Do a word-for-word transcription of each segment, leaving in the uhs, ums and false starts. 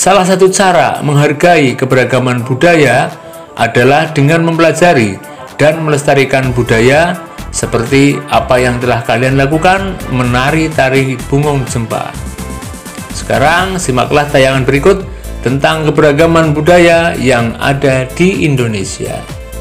Salah satu cara menghargai keberagaman budaya adalah dengan mempelajari dan melestarikan budaya seperti apa yang telah kalian lakukan menari tari Bungong Jempa. Sekarang simaklah tayangan berikut tentang keberagaman budaya yang ada di Indonesia.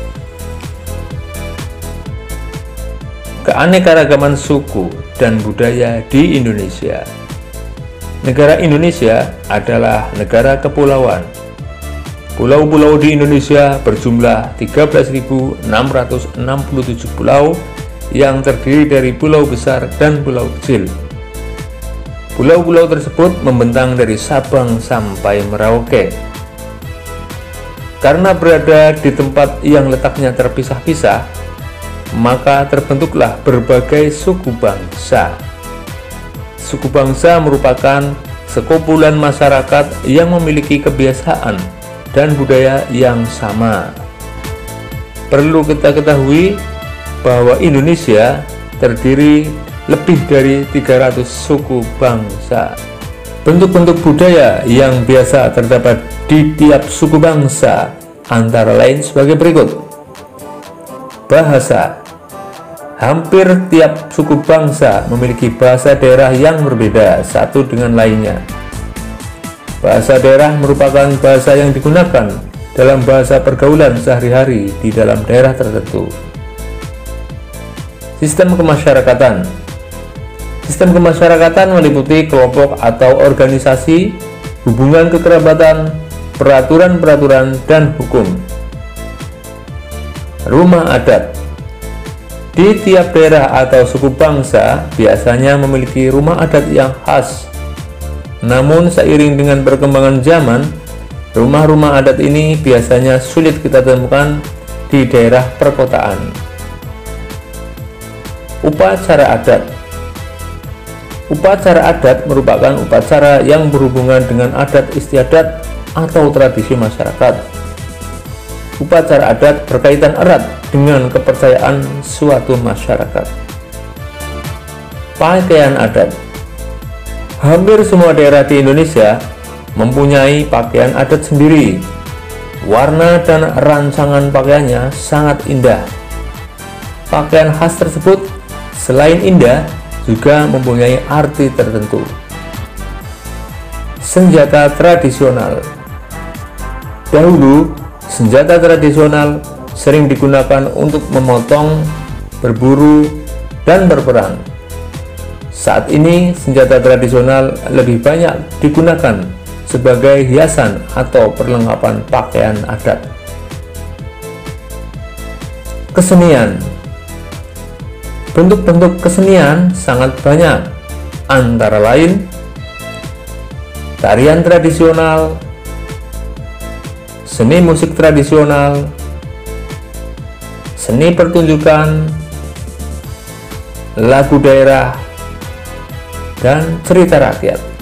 Keanekaragaman suku dan budaya di Indonesia. Negara Indonesia adalah negara kepulauan. Pulau-pulau di Indonesia berjumlah tiga belas ribu enam ratus enam puluh tujuh pulau yang terdiri dari pulau besar dan pulau kecil. Pulau-pulau tersebut membentang dari Sabang sampai Merauke. Karena berada di tempat yang letaknya terpisah-pisah, maka terbentuklah berbagai suku bangsa. Suku bangsa merupakan sekumpulan masyarakat yang memiliki kebiasaan dan budaya yang sama. Perlu kita ketahui bahwa Indonesia terdiri lebih dari tiga ratus suku bangsa. Bentuk-bentuk budaya yang biasa terdapat di tiap suku bangsa antara lain sebagai berikut. Bahasa. Hampir tiap suku bangsa memiliki bahasa daerah yang berbeda satu dengan lainnya. Bahasa daerah merupakan bahasa yang digunakan dalam bahasa pergaulan sehari-hari di dalam daerah tertentu. Sistem kemasyarakatan. Sistem kemasyarakatan meliputi kelompok atau organisasi, hubungan kekerabatan, peraturan-peraturan, dan hukum. Rumah adat. Di tiap daerah atau suku bangsa biasanya memiliki rumah adat yang khas. Namun seiring dengan perkembangan zaman, rumah-rumah adat ini biasanya sulit kita temukan di daerah perkotaan. Upacara adat. Upacara adat merupakan upacara yang berhubungan dengan adat istiadat atau tradisi masyarakat. Upacara adat berkaitan erat dengan kepercayaan suatu masyarakat. Pakaian adat. Hampir semua daerah di Indonesia mempunyai pakaian adat sendiri. Warna dan rancangan pakaiannya sangat indah. Pakaian khas tersebut selain indah juga mempunyai arti tertentu. Senjata tradisional. Dahulu, senjata tradisional sering digunakan untuk memotong, berburu, dan berperang. Saat ini, senjata tradisional lebih banyak digunakan sebagai hiasan atau perlengkapan pakaian adat. Kesenian. Bentuk-bentuk kesenian sangat banyak, antara lain tarian tradisional, seni musik tradisional, seni pertunjukan, lagu daerah, dan cerita rakyat.